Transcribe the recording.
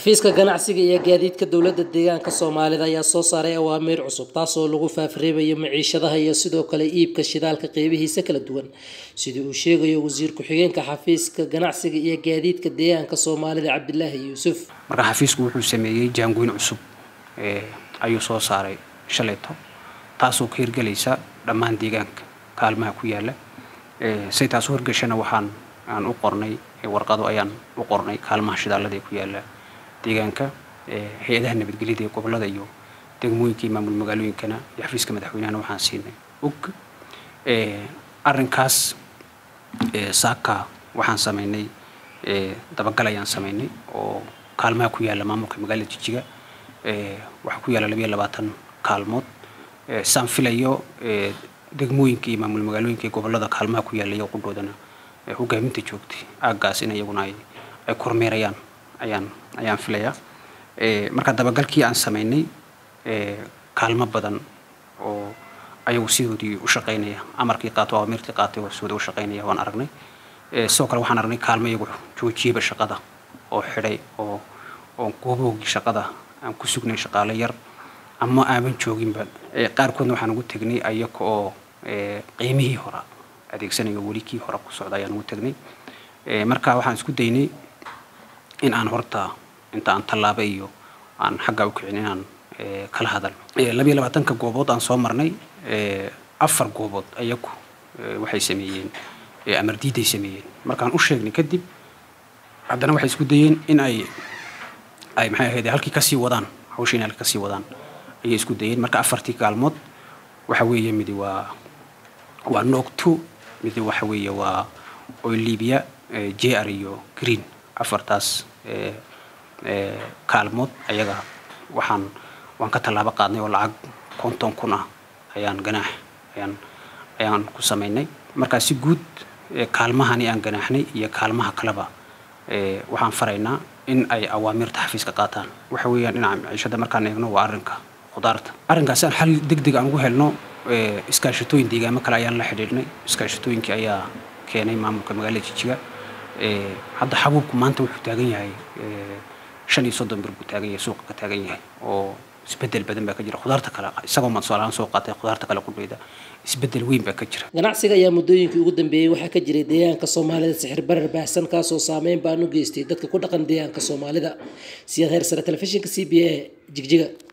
xafiiska ganacsiga iyo gaadiidka dowladda deegaanka Soomaalida ayaa soo saaray awaamiir cusub taasoo lagu faafreebayo maciishadaha iyo sidoo kale iibka shidaalka qeybihiisa kala duwan sidii uu sheegayo wasiir ku-xigeenka xafiiska ganacsiga iyo gaadiidka deegaanka Soomaalida Cabdilaahi Yuusuf. marka xafiisku wuxuu sameeyay jaangoyn cusub ayuu soo saaray shalayto taasoo ka hirgelaysa dhammaan deegaanka kaalmaha ku yaala say taasoo hirgashana waxaan u qornay warqado ayaan u qornay kaalmaha shidaalada ku yaala deegaanka hay'adaha nabadgelyada ee gobolada iyo degmooyinka maamul magaalooyinkana iyo xafiiska madaxweynaha waxaan siinay arrinkaas saaka waxaan sameynay dabagal ayaan sameynay oo kaalmaha ku yaala maamulka magaalada Jijjiga waxa ku yaala 22 kaalmood saan filayo degmooyinka iyo maamul magaalooyinka ee gobolada kaalmaha ku yaala iyo qudhoodana hogaaminta joogtay aagaas in iyaguna ay kormeerayaan ayaan filayaa marka dabagalkii aan sameynay kaalmo badan oo ayagu sidoodii u shaqeynaya amarkii qaato amartii qaatay oo sidoo u shaqeynaya waan aragnay soo kale waxaan aragnay kaalmo iyagu joojiyay shaqada oo xidhay oo goobowgii shaqada aan ku sugnay shaqaale yar ama aan jooginba qaarkoodna waxaan ugu tagnay ayaga oo qiimihii hore adeegsanayo walikii hore ku socda ayaan ugu tagnay marka waxaan isku daynay in aan horta inta aan talaabo iyo aan xagga u kicin inaan kala hadal 22 goobood aan soo marnay 4 goobood ayagu waxay sameeyeen amar diiday sameeyeen markaan u sheegnay kadib haddana waxay isku dayeen in ay maxay ahayd halkii ka sii wadaan hawshin halkii ka sii wadaan ay isku dayeen marka 4tii kaalmood waxa weeye mid waa noqto mid waxa weeye waa Libya JR iyo Green afartaas kaalmood ayaga waan ka talaabo qaadnay oo lacag 50,000 ah ayaan ganaax ayaan ku sameynay marka si guud kaalmahani aan ganaaxnay iyo kaalmaha kaleba waxaan faraynaa in ay awaamirta xafiiska qaataan waxa weeyaan dhinaca maciishada markaan eegno waa khudaarta arrinkaas aan xal degdeg aan ugu helno iskaashatooyin deegaamo kale ayaan la xidhiidhnay iskaashatooyinkii ayaa keenay maamulka magaalada Jijjiga hadda xabuubku maanta wuxuu taagan yahay 35 bir buu taagan yahay suuqa ka taagan yahay oo isbedel badan baa ka jira khudaarta kale isagoo mas'uulaan soo qaatay khudaarta kale qudhayda isbedel weyn baa ka jira ganacsiga ayaa muddooyinkii ugu dambeeyay waxa ka jiray deegaanka Soomaalida sixir barar baahsan kaas oo saameyn baan u geystay dadka ku dhaqan deegaanka Soomaalida sida heer sare telefishinka CBA Jigjiga.